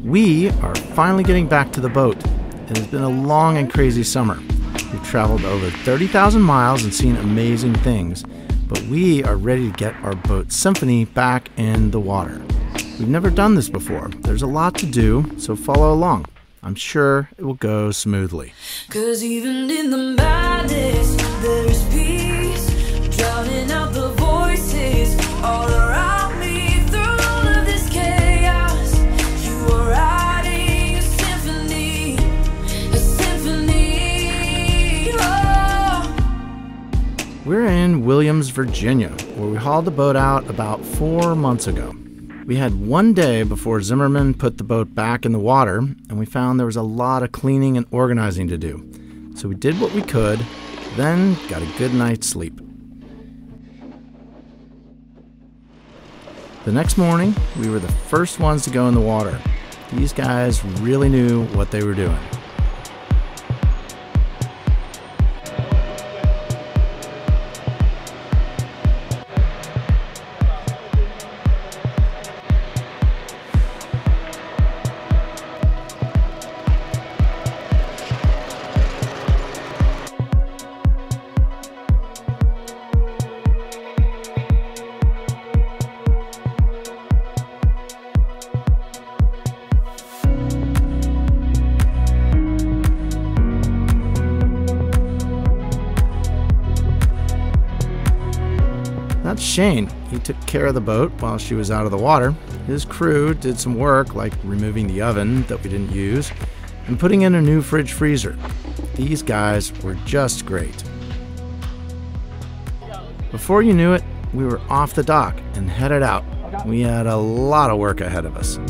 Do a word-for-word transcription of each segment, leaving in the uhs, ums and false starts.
We are finally getting back to the boat. It has been a long and crazy summer. We've traveled over thirty thousand miles and seen amazing things, but we are ready to get our boat Symphony back in the water. We've never done this before. There's a lot to do, so follow along. I'm sure it will go smoothly. 'Cause even in the madness, there is peace, drowning out the voices all around me. Through all of this chaos, you are writing a symphony, a symphony. Oh. We're in Williams, Virginia, where we hauled the boat out about four months ago. We had one day before Zimmerman put the boat back in the water, and we found there was a lot of cleaning and organizing to do. So we did what we could, then got a good night's sleep. The next morning, we were the first ones to go in the water. These guys really knew what they were doing. That's Shane. He took care of the boat while she was out of the water. His crew did some work like removing the oven that we didn't use and putting in a new fridge freezer. These guys were just great. Before you knew it, we were off the dock and headed out. We had a lot of work ahead of us.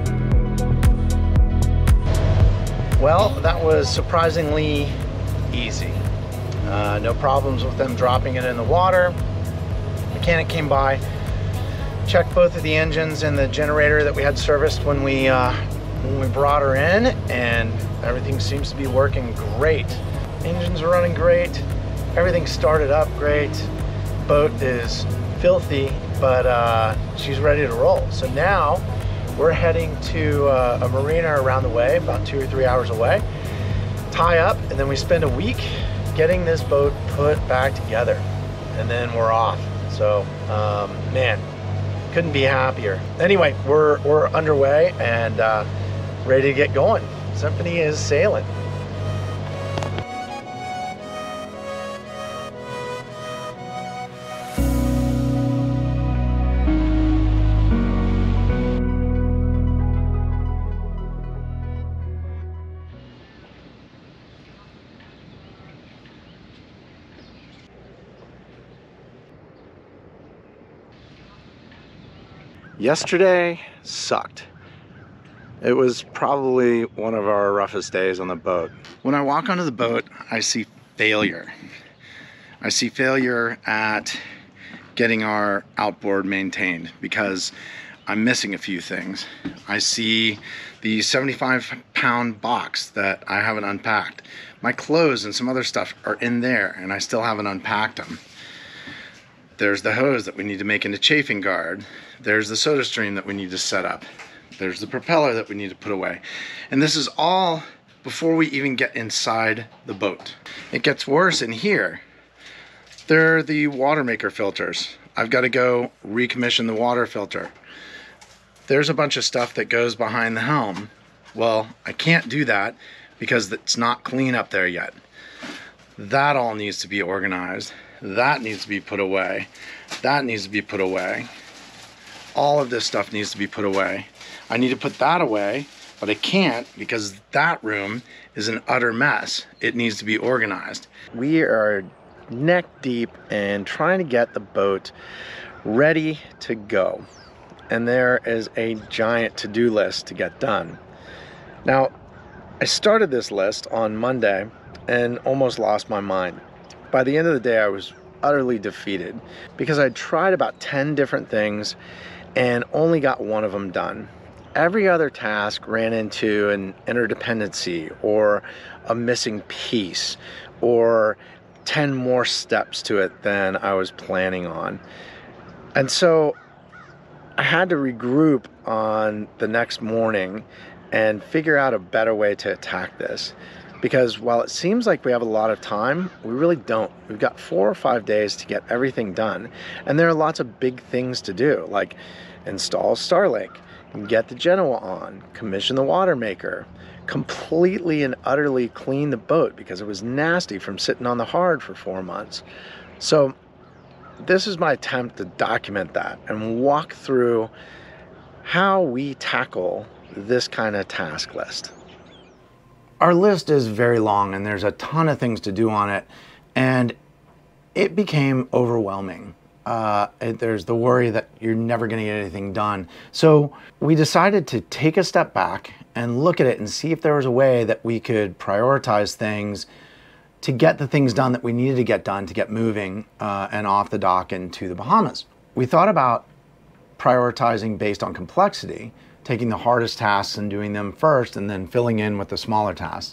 Well, that was surprisingly easy. Uh, no problems with them dropping it in the water. Mechanic came by, checked both of the engines and the generator that we had serviced when we uh, when we brought her in, and everything seems to be working great. Engines are running great, everything started up great. Boat is filthy, but uh, she's ready to roll. So now we're heading to uh, a marina around the way, about two or three hours away, tie up, and then we spend a week getting this boat put back together, and then we're off. So, um, man, couldn't be happier. Anyway, we're, we're underway and uh, ready to get going. Symphony is sailing. Yesterday sucked. It was probably one of our roughest days on the boat. When I walk onto the boat, I see failure. I see failure at getting our outboard maintained because I'm missing a few things. I see the seventy-five pound box that I haven't unpacked. My clothes and some other stuff are in there and I still haven't unpacked them. There's the hose that we need to make into chafing guard. There's the soda stream that we need to set up. There's the propeller that we need to put away. And this is all before we even get inside the boat. It gets worse in here. There are the water maker filters. I've got to go recommission the water filter. There's a bunch of stuff that goes behind the helm. Well, I can't do that because it's not clean up there yet. That all needs to be organized. That needs to be put away. That needs to be put away. All of this stuff needs to be put away. I need to put that away, but I can't because that room is an utter mess. It needs to be organized. We are neck deep in trying to get the boat ready to go. And there is a giant to-do list to get done. Now, I started this list on Monday and almost lost my mind. By the end of the day, I was utterly defeated because I tried about ten different things and only got one of them done. Every other task ran into an interdependency or a missing piece or ten more steps to it than I was planning on. And so I had to regroup on the next morning and figure out a better way to attack this. Because while it seems like we have a lot of time, we really don't. We've got four or five days to get everything done. And there are lots of big things to do, like install Starlink, get the Genoa on, commission the water maker, completely and utterly clean the boat because it was nasty from sitting on the hard for four months. So this is my attempt to document that and walk through how we tackle this kind of task list. Our list is very long and there's a ton of things to do on it, and it became overwhelming. Uh, it, there's the worry that you're never going to get anything done. So we decided to take a step back and look at it and see if there was a way that we could prioritize things to get the things done that we needed to get done to get moving uh, and off the dock into the Bahamas. We thought about prioritizing based on complexity, taking the hardest tasks and doing them first and then filling in with the smaller tasks.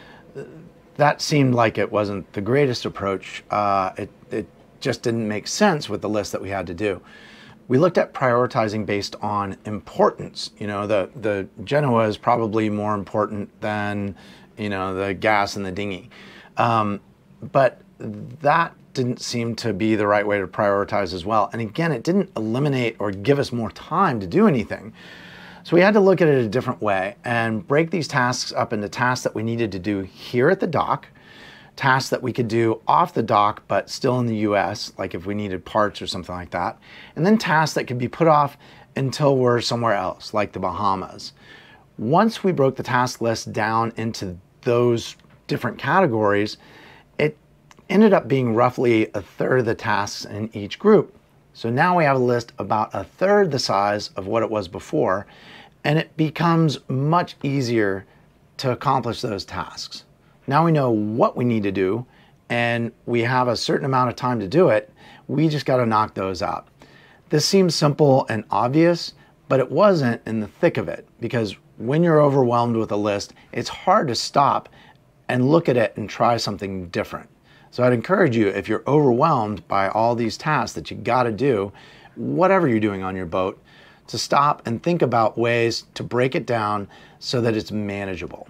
That seemed like it wasn't the greatest approach. Uh, it, it just didn't make sense with the list that we had to do. We looked at prioritizing based on importance. You know, the, the Genoa is probably more important than, you know, the gas in the dinghy. Um, but that didn't seem to be the right way to prioritize as well. And again, it didn't eliminate or give us more time to do anything. So we had to look at it a different way and break these tasks up into tasks that we needed to do here at the dock, tasks that we could do off the dock but still in the U S, like if we needed parts or something like that, and then tasks that could be put off until we're somewhere else, like the Bahamas. Once we broke the task list down into those different categories, it ended up being roughly a third of the tasks in each group. So now we have a list about a third the size of what it was before, and it becomes much easier to accomplish those tasks. Now we know what we need to do, and we have a certain amount of time to do it. We just got to knock those out. This seems simple and obvious, but it wasn't in the thick of it, because when you're overwhelmed with a list, it's hard to stop and look at it and try something different. So I'd encourage you, if you're overwhelmed by all these tasks that you got to do, whatever you're doing on your boat, to stop and think about ways to break it down so that it's manageable.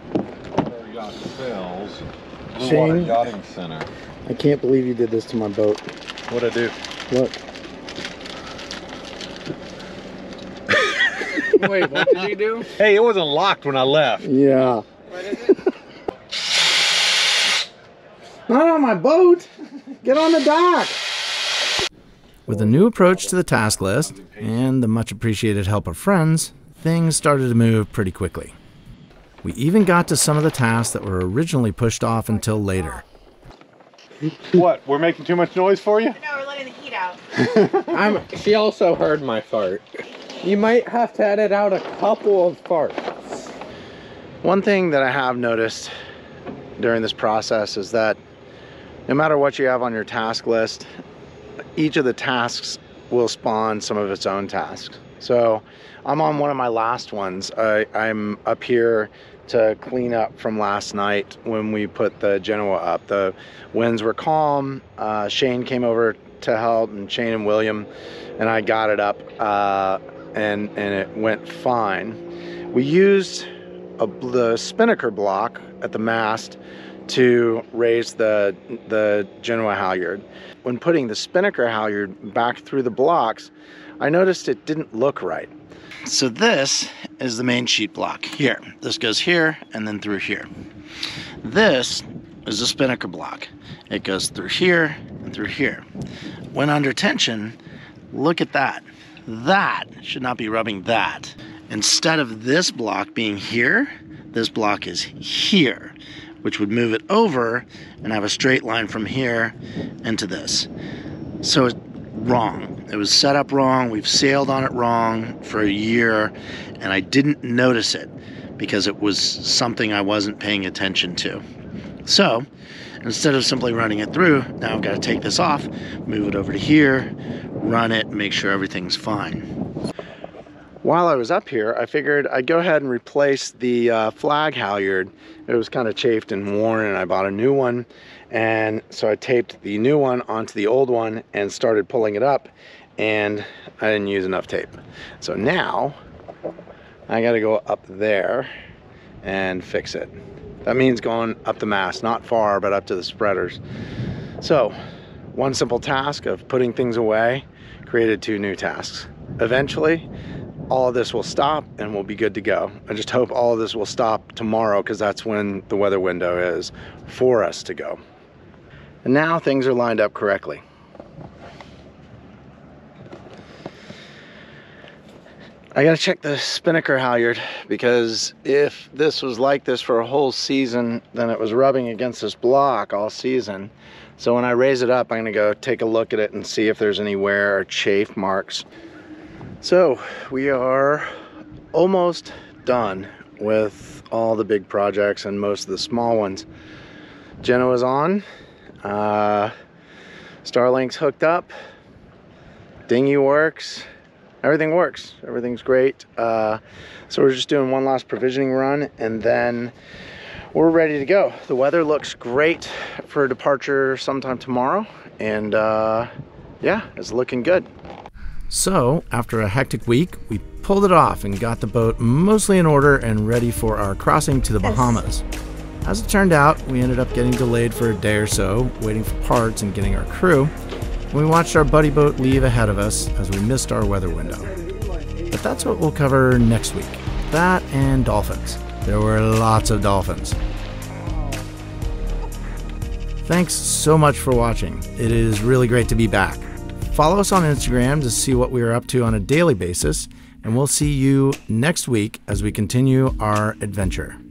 Sales, Blue Shane, Water Yachting Center. I can't believe you did this to my boat. What'd I do? Look. Wait, what did you do? Hey, it wasn't locked when I left. Yeah. What is it? Not on my boat. Get on the dock. With a new approach to the task list and the much appreciated help of friends, things started to move pretty quickly. We even got to some of the tasks that were originally pushed off until later. What? We're making too much noise for you? No, we're letting the heat out. I'm, she also heard my fart. You might have to edit out a couple of farts. One thing that I have noticed during this process is that no matter what you have on your task list, each of the tasks will spawn some of its own tasks. So I'm on one of my last ones. I, I'm up here to clean up from last night when we put the Genoa up. The winds were calm. Uh, Shane came over to help, and Shane and William, and I got it up, uh, and, and it went fine. We used a, the spinnaker block at the mast to raise the, the Genoa halyard. When putting the spinnaker halyard back through the blocks, I noticed it didn't look right. So this is the main sheet block here. This goes here and then through here. This is the spinnaker block. It goes through here and through here. When under tension, look at that. That should not be rubbing that. Instead of this block being here, this block is here, which would move it over and have a straight line from here into this. So it's wrong. It was set up wrong. We've sailed on it wrong for a year, and I didn't notice it because it was something I wasn't paying attention to. So instead of simply running it through, now I've got to take this off, move it over to here, run it, make sure everything's fine. While I was up here, I figured I'd go ahead and replace the uh, flag halyard. It was kind of chafed and worn, and I bought a new one. And so I taped the new one onto the old one and started pulling it up, and I didn't use enough tape. So now I gotta go up there and fix it. That means going up the mast, not far, but up to the spreaders. So, one simple task of putting things away created two new tasks. Eventually, all of this will stop and we'll be good to go. I just hope all of this will stop tomorrow, because that's when the weather window is for us to go. And now things are lined up correctly. I gotta check the spinnaker halyard, because if this was like this for a whole season, then it was rubbing against this block all season. So when I raise it up, I'm gonna go take a look at it and see if there's any wear or chafe marks. So we are almost done with all the big projects and most of the small ones. Genoa's on, uh, Starlink's hooked up, dinghy works. Everything works, everything's great. Uh, so we're just doing one last provisioning run and then we're ready to go. The weather looks great for departure sometime tomorrow, and uh, yeah, it's looking good. So after a hectic week, we pulled it off and got the boat mostly in order and ready for our crossing to the Bahamas. As it turned out, we ended up getting delayed for a day or so, waiting for parts and getting our crew. We watched our buddy boat leave ahead of us as we missed our weather window. But that's what we'll cover next week. That and dolphins. There were lots of dolphins. Thanks so much for watching. It is really great to be back. Follow us on Instagram to see what we are up to on a daily basis, and we'll see you next week as we continue our adventure.